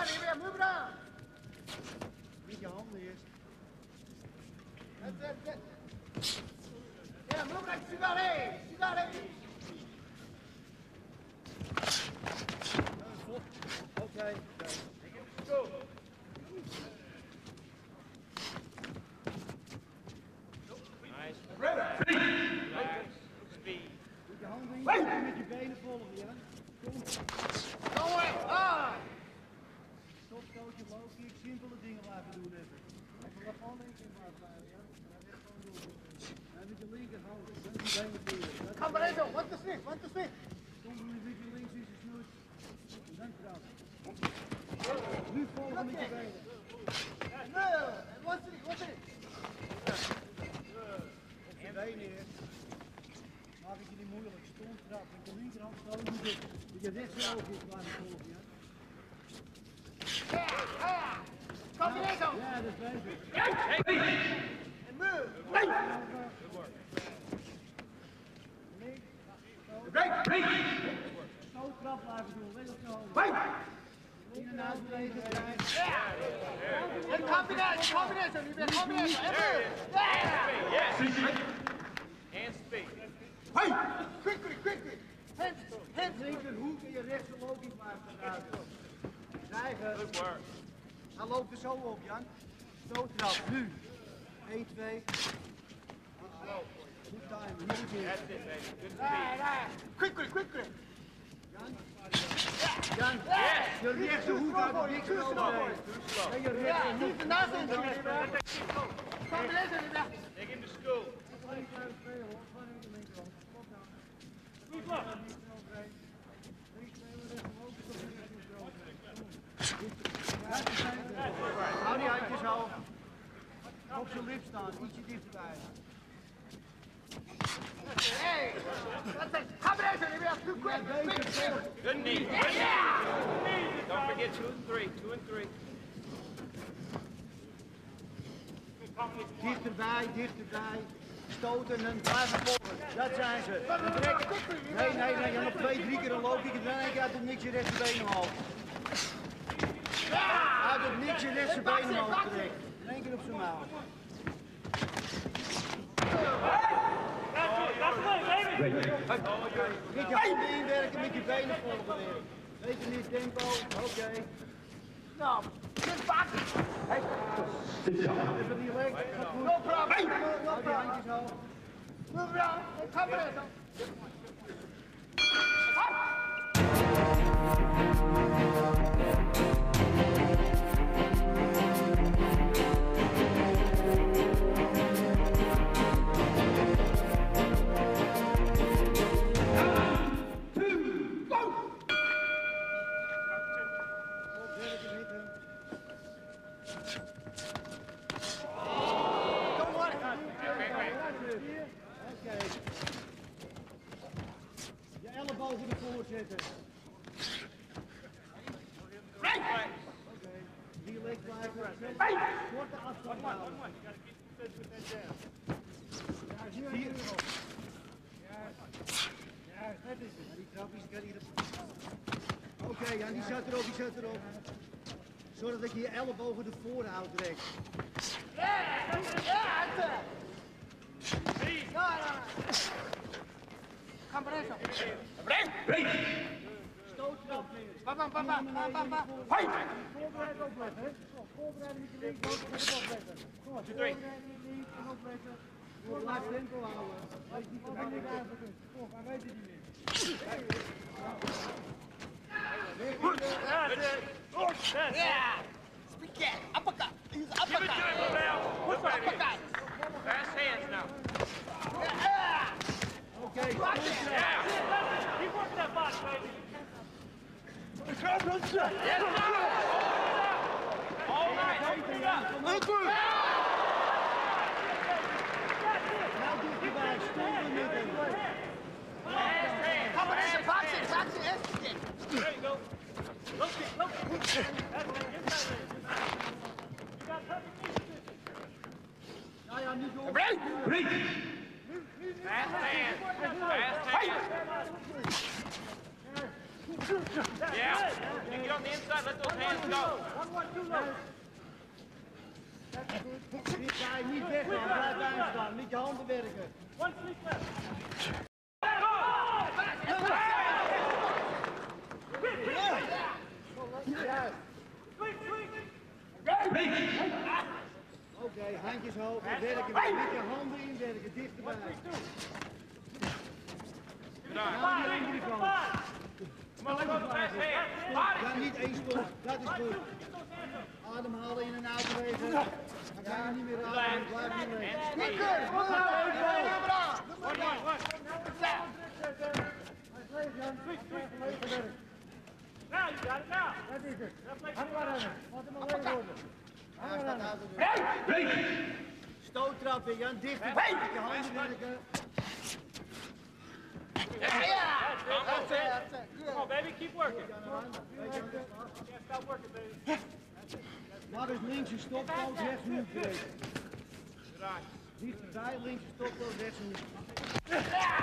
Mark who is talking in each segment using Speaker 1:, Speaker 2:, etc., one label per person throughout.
Speaker 1: on, Emilia, move it on.
Speaker 2: Niet je handen eerst.
Speaker 1: That's it. Yeah, move like Sugare. Sugare.
Speaker 2: Okay.
Speaker 1: Go.
Speaker 3: Nice. Speed.
Speaker 2: Met je handen hier en met je benen volgen, ja? Kom.
Speaker 1: Go away. Ah.
Speaker 2: Stopstootje, low kick, simpele dingen blijven doen even. Even wat gewoon één keer blijven blijven, ja? En dan echt gewoon doen. En met je linker hand, met je benen voeren.
Speaker 1: Cabaretto, want to swing, want to swing.
Speaker 2: Soms doe je met je links is je snoet. En dan trappen. Nu volgen met je benen.
Speaker 1: No, one three, one three.
Speaker 2: Op je benen eerst. Maak ik je niet moeilijk. Stond trap. Met je linkerhand stoot met je rechteroog is blijven volgen, ja?
Speaker 1: Cabaretto.
Speaker 2: Ja, dat is bezig.
Speaker 1: And move.
Speaker 2: Stoottrap blijven doen. Weet je wel. In en uit bewegen.
Speaker 1: And combination, you get combination. And move.
Speaker 3: Yes. And speed.
Speaker 1: Quickly. Hands.
Speaker 2: Linkerhoek en je rechterloop blijven gebruiken. Drijven.
Speaker 3: Good work.
Speaker 2: Hij loopt er zo op, Jan. Stoottrap. Nu. 1, 2. Goed time. Nog een keer.
Speaker 3: That's it, baby. Good speed.
Speaker 1: Quickly.
Speaker 2: Jan.
Speaker 3: Yes.
Speaker 2: Je rechterhoek uit de dikke overheen. En je
Speaker 1: Yeah,
Speaker 2: rechterhoek.
Speaker 1: he's the nice instrument, man. Combination, man.
Speaker 3: Take him to school.
Speaker 2: Alleen blijven spelen hoor. Gewoon in de linkerhand. Kom dan. Links spelen, rechterhoek. Hou die handjes hoog. Op zijn lip staan, ietsje dichterbij.
Speaker 1: Hey, that's it. Combination, you have too quick.
Speaker 3: Good knee. Don't forget 2 and 3. 2 and 3.
Speaker 2: Dichterbij. Stoten en blijven volgen. Dat zijn ze. En trekken. Nee, nog 2, 3 keer een loopje. En dan één keer uit het niks je rechterbeen omhoog. Uit het niks je rechterbeen omhoog trekken. En één keer op zijn mouw. Met je handen inwerken, met je benen volgen weer. Beetje meer tempo. Oké.
Speaker 1: No, just back. Hey.
Speaker 2: Even relax. Gaat goed.
Speaker 1: No problem.
Speaker 2: Hou die handjes hoog.
Speaker 1: Move around. Combination.
Speaker 2: Je ellebogen ervoor zetten. Oké. Relax blijven. Korte afstand houden. Vier. Ja, dat is het. Die trapjes kan hier. Oké, ja, die zet erop. Zorg dat je je ellebogen ervoor houdt direct.
Speaker 1: Yeah, that's it. No. Combination.
Speaker 2: Stoottrap neer.
Speaker 1: Bam.
Speaker 2: Voorbereid opleggen, hè? Voorbereid met je linkerhand opleggen. Kom maar, voorbereid met links en opleggen. Blijf tempo houden. Weet niet wat je daar voor kunt. Kom, hij weet het niet meer.
Speaker 1: Yeah. Speak it. Uppercut. Use uppercut.
Speaker 3: Give it to him, Lavelle. Look right here.
Speaker 1: Uppercut.
Speaker 3: Fast hands now.
Speaker 1: Yeah.
Speaker 2: Oké,
Speaker 3: Yeah.
Speaker 4: Keep working that body, baby.
Speaker 3: Yes, sir. All night. Open it up.
Speaker 2: nou dichterbij, stonden met hem.
Speaker 3: Fast hands.
Speaker 1: Combination. Boxing. Kick.
Speaker 4: There you go. Low kick. That's it. Inside leg. You got perfect knee position.
Speaker 2: Nou ja, nu door.
Speaker 3: Fast hands. Fast hands. Yeah. You get on the inside, let those hands go.
Speaker 4: 1, 2, low.
Speaker 2: Die ga je niet weg, man. Blijf bij hem staan. Niet je handen werken.
Speaker 4: 1 sweep left.
Speaker 2: Oké, handjes hoog. Werken weer. Niet je handen inwerken. Dichterbij.
Speaker 3: Gedaan. Come on, let go of the fast hand.
Speaker 2: Ja, niet één stop. Dat is goed. Ademhalen in en uit bewegen. Dan ga je niet meer ademen. Blijf niet weg.
Speaker 4: Now you got it now.
Speaker 2: Dat is het.
Speaker 4: Hang maar aan.
Speaker 2: Laat hem alleen worden. Hang maar aan. Stoottrappen, Jan. Dichter. Met je handen werken.
Speaker 4: Come on, baby, keep working. Can't stop working, baby.
Speaker 2: Maar dus links een stoppoot, rechts een hoek bewegen. Dichterbij, links een stoppoot, rechts een hoek.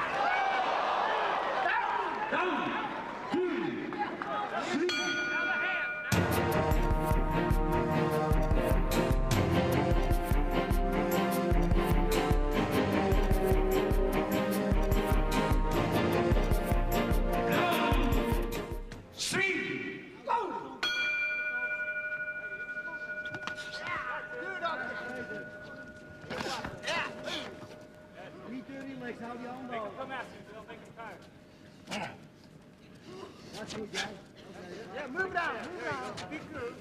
Speaker 2: Niet te relax, hou die handen hoog.
Speaker 4: Come after you, don't make him tired.
Speaker 2: Dat is goed, jij.
Speaker 1: Yeah, move down, move down. Be good.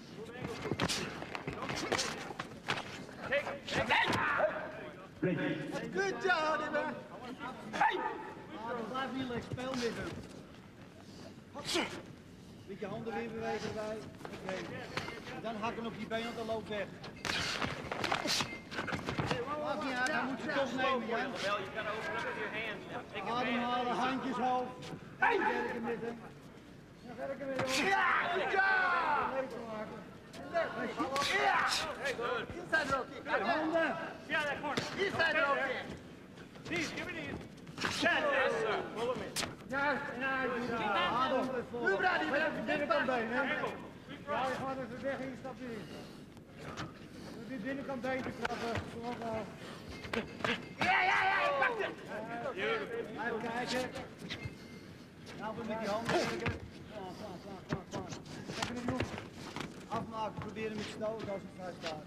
Speaker 1: Good job, man.
Speaker 2: Blijf relax, speel met hem. Met je handen weer bewegen erbij. Oké. En dan hakken op die been, want dan loopt weg. Maakt niet uit, hij moet ze toch nemen, Jan.
Speaker 3: Well, you gotta open up with your hands now. Take advantage.
Speaker 2: Ademhalen, handjes hoog. Werken met hem. Werken met hem.
Speaker 1: Yeah, good job.
Speaker 2: Leuk maken.
Speaker 1: Yeah.
Speaker 3: Good.
Speaker 1: Inside row kick.
Speaker 2: Handen.
Speaker 4: See out of that corner.
Speaker 1: Inside row kick.
Speaker 4: These, give me these. Chad,
Speaker 3: Yes, sir. Pull him in.
Speaker 2: Juist, en uit. Adem vol.
Speaker 1: Move down, die
Speaker 2: Met de binnenkant been, hè.
Speaker 4: Angle.
Speaker 2: Ja, je gaat even weg en je stapt in. Met die binnenkant been te trappen.
Speaker 1: Yeah, ik pak het.
Speaker 2: Even kijken. Nou, we met die handen werken. Slaan. Even een hoek. Afmaken, proberen met stoten als het vrij staat.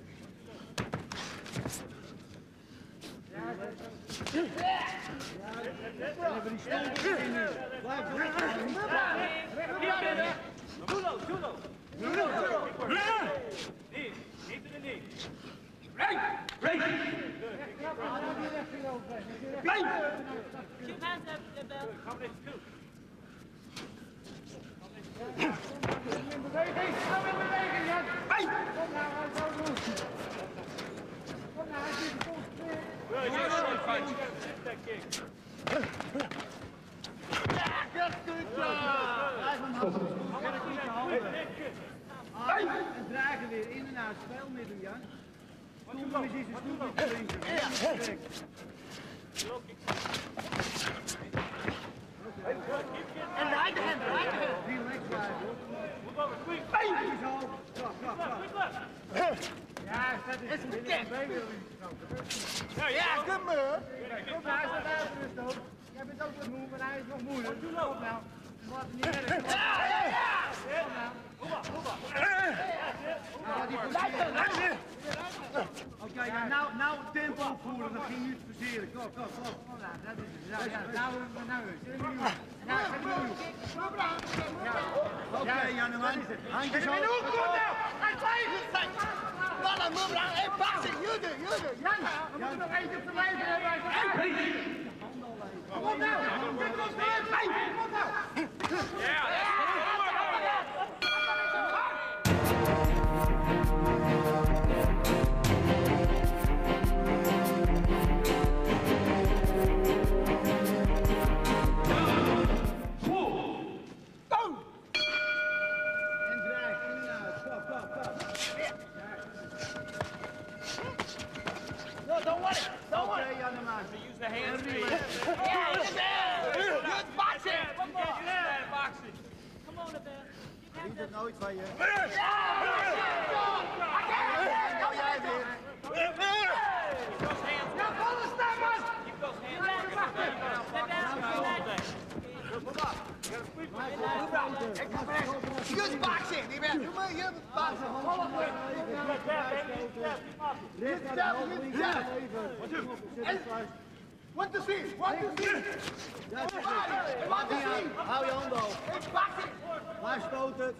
Speaker 2: We hebben die stoten in nu. Blijf doen. Niet stoppen.
Speaker 4: Too low, too low. Knee, knee to the knee.
Speaker 2: Adem die richting over.
Speaker 5: Keep hands up, the bell.
Speaker 4: Combination 2.
Speaker 2: In beweging, Jan. Kom nou, hij zou doen. Kom nou, hij zit geconcentreerd.
Speaker 4: Good, you gotta shift that kick.
Speaker 1: Good job.
Speaker 2: Blijf hem houden. Werk niet je handen. Adem en dragen weer in en uit. Speel met hem, Jan. Stoel is een stoel met je linker. Perfect.
Speaker 1: En right hand.
Speaker 2: Relax blijven.
Speaker 4: Move over, sweep.
Speaker 2: Handjes hoog. Klap.
Speaker 4: Sweep left.
Speaker 2: Ja, dat is het.
Speaker 1: Yeah, good move.
Speaker 2: Kom nou, hij staat uit rust ook. Jij bent ook wat moe, maar hij is nog moeilijk. Kom nou. Laat hem niet werken. Kom nou. Oké, nou tempo opvoeren, dat ging niet verseren. Kom. Nou, dat is het. Ja, nou eens. Oké, Januari. Handjes
Speaker 1: En hoe
Speaker 2: hoog.
Speaker 1: goed nou? Hij twijfelt. Mannen, move down. Hey, box it. You do.
Speaker 2: Jan, we moeten nog eentje op de lijf hebben. Kom nou. Dit was leuk. Kom nou.
Speaker 3: Yeah, that's
Speaker 2: En draai, in en uit. Stop.
Speaker 1: No, don't want it. Don't want
Speaker 2: Oké,
Speaker 1: it.
Speaker 2: Januari.
Speaker 3: use the hands.
Speaker 1: Yeah, it's there. Good boxing.
Speaker 3: You can't do that in boxing.
Speaker 5: corner, Bill. Keep hands
Speaker 2: Niet het
Speaker 5: up.
Speaker 2: nooit van je.
Speaker 1: Nou jij weer.
Speaker 3: Those hands.
Speaker 1: Ja, volle staan, man.
Speaker 3: Keep those hands.
Speaker 1: Just boxing, niet meer. Doe maar hier boxen. What to see? What to see? What to see?
Speaker 2: Hou je handen hoog.
Speaker 1: It's boxing.
Speaker 2: Maar stoten.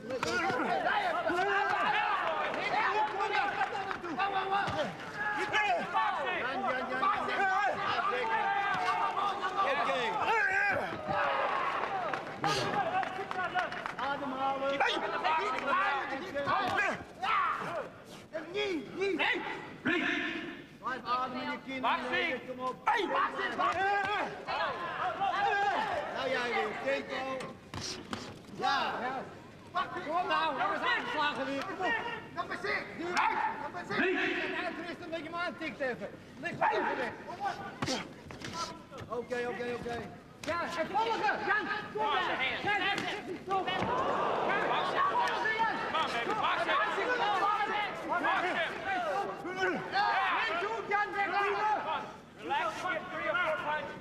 Speaker 2: Ademhalen. Blijf ademen, je kin naar beneden. Kom op. Nou jij weer. Tempo. Ja. Kom nou. We zijn aangeslagen weer. Kom op.
Speaker 1: Nummer 6. Nummer 6.
Speaker 2: Uitrusten dat je hem aantikt even. Ligt maar even weg. Oké. Ja, en volgen. Jan, kom
Speaker 3: Come on,
Speaker 2: maar.
Speaker 3: the hands.
Speaker 2: Jan, stop.
Speaker 3: Come on, baby. Box him. Box him.
Speaker 2: Jan, wegblijven.
Speaker 3: Relax and get 3 or 4 punches.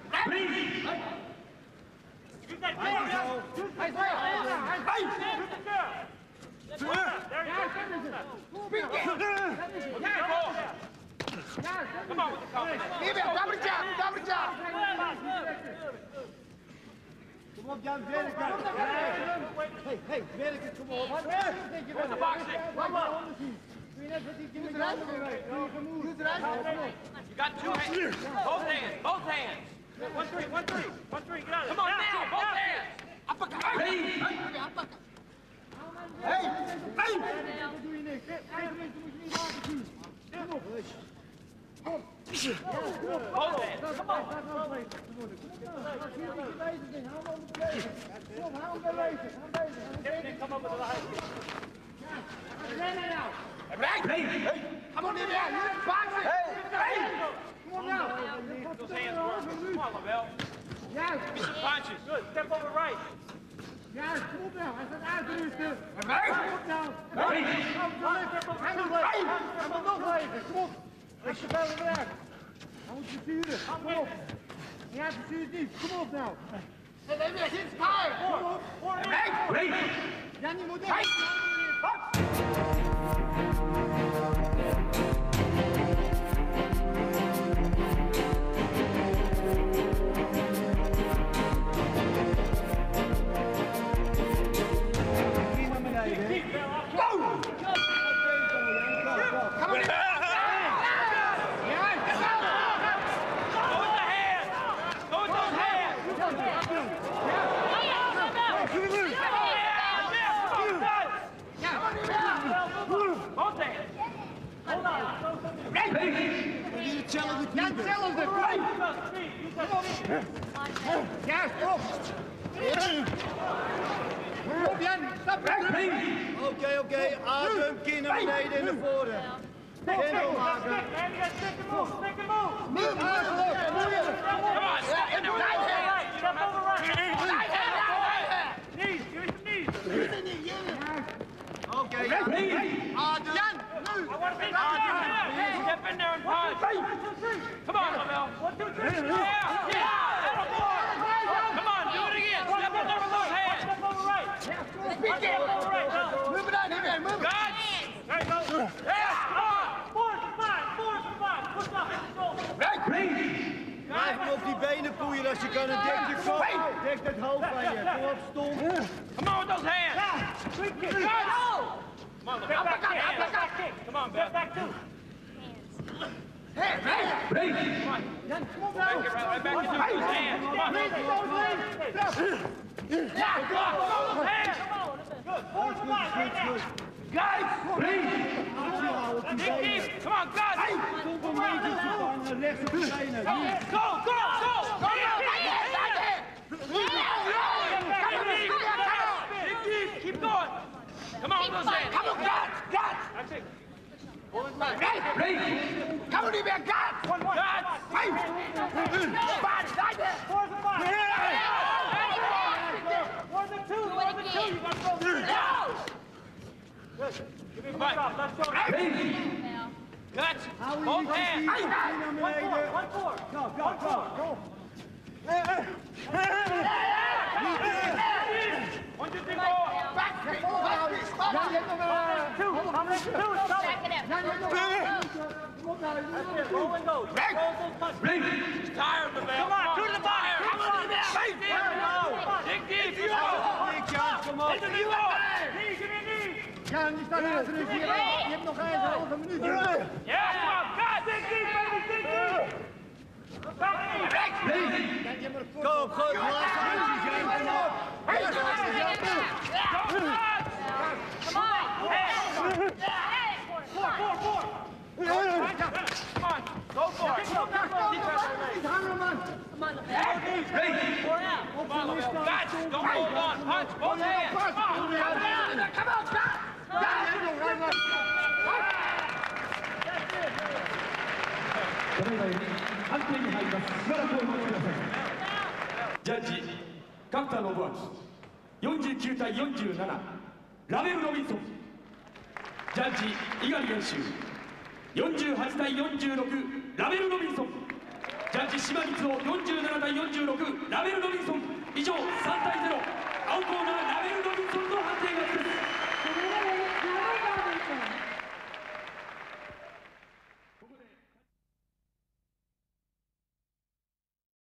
Speaker 2: Hij is zo. Hij is weg.
Speaker 3: Come on with the confidence.
Speaker 1: Niet meer. Double jab. Double jab.
Speaker 2: Kom op, Jan, werken. Hey, werken, kom op.
Speaker 3: Where's the boxing?
Speaker 2: Kom op. Doe je net wat die met je handen beweegt.
Speaker 3: You got 2 hands. Both hands. Both hands.
Speaker 4: 1-3, 1-3. 1-3, get out of
Speaker 3: Come on now. Both hands.
Speaker 1: Hey. Hey.
Speaker 2: Doe je niks. Eigen mensen moet je niet laten zien. Kom op.
Speaker 3: Both hands.
Speaker 2: Kom op. Laat nou bezig worden. Kom op nou. Laat zien dat je bezig bent. Hou hem onder bewegen. Kom op, hou hem bewegen. Hou hem bezig.
Speaker 4: Come up with the right.
Speaker 2: Rennen nou.
Speaker 1: Come on, niet meer. Boxing. Hey.
Speaker 2: Kom op nou.
Speaker 3: Those hands work. Come on, Lavelle.
Speaker 2: Juist.
Speaker 3: Give me some punches.
Speaker 4: Good, step over right.
Speaker 2: Juist. Kom op nou. Hij staat uit te rusten. Kom op nou. Hij moet nog leven. Kom op. Als je verder werkt. Hij moet besturen. Kom op. Ja, bestuurt niet. Kom op nou.
Speaker 1: Neem je zin staan.
Speaker 2: Kom op. Jan, je moet weg. Ja, stop! Kom op, Jan! Stap! Oké, adem, kin naar beneden en naar voren. Kin maken.
Speaker 4: Man, you got stick and move, stick and move.
Speaker 1: Move,
Speaker 3: Come on, step in there with those hands.
Speaker 4: Step over right. Knees, give me some knees.
Speaker 2: Oké,
Speaker 1: Jan, nu!
Speaker 4: I want to be
Speaker 3: Step in there and punch. Come on, Lavelle.
Speaker 4: 1, 2, 3.
Speaker 3: Yeah. Come on, do it again. Step in there with those hands.
Speaker 4: Step over right.
Speaker 1: Speak it! Move it on, niet meer, move it!
Speaker 3: God.
Speaker 4: There you go.
Speaker 3: Yeah. Come on.
Speaker 4: 4 is 5. 4 is 5. Push up.
Speaker 2: blijf hem op die benen poeien als je kan en dek je kop. Dek het hoofd van je. Kom op, stom.
Speaker 3: Come on with those hands.
Speaker 4: Sweet kick.
Speaker 3: Come on,
Speaker 4: Step
Speaker 3: Lavelle.
Speaker 4: back kick. Step back kick.
Speaker 3: Come on,
Speaker 4: Step
Speaker 3: Beth.
Speaker 4: back two.
Speaker 1: Hey, hey!
Speaker 2: Jan, kom op
Speaker 3: Back
Speaker 2: nou.
Speaker 3: it right back into those hands. Come on.
Speaker 4: Yeah, come on, those hands. Good. 4 is 5 right now.
Speaker 3: Guys.
Speaker 2: Actie houden op die benen.
Speaker 3: Come on, guys.
Speaker 2: Stop een beetje te vangen. Rechts op de benen.
Speaker 3: Go, go, go. Keep going. Come on with those hands.
Speaker 1: Come on, guards! Guards!
Speaker 4: That's it.
Speaker 1: Come on, niet meer, guards!
Speaker 3: Guys.
Speaker 1: Bad, right there!
Speaker 4: 4 is 5. More than 2. More than 2. You got to go. Give me one drop. Left shoulder.
Speaker 3: Guts.
Speaker 2: How will
Speaker 3: Both
Speaker 2: you
Speaker 3: hands.
Speaker 2: compete denominator?
Speaker 4: 1-4.
Speaker 2: Go, go, go.
Speaker 4: One, two, three, four. Two. Combination two. Stop it. That's it. Roll and go. Roll those punches.
Speaker 3: He's tired, LaBelle.
Speaker 4: Come on. Two to the body. Come on.
Speaker 3: Dig deep.
Speaker 2: Big Jan, kom op.
Speaker 4: Knee, give me a knee.
Speaker 2: Jan, die staat achter u. Je hebt nog een halve minuut.
Speaker 4: Yeah, come on. God, dig deep, baby. Dig deep. Back knee.
Speaker 2: Go, goed.
Speaker 5: Come on.
Speaker 4: Four.
Speaker 3: Come on. Go for it.
Speaker 5: Come on, LaBelle. Four out.
Speaker 3: Come on, LaBelle. Guts. Don't hold on. Punch. Both hands. Come on.
Speaker 6: ジャッジ角田信明49対47ラベル・ロビンソン。ジャッジ猪狩元秀48対46ラベル・ロビンソン。ジャッジ島光夫47対46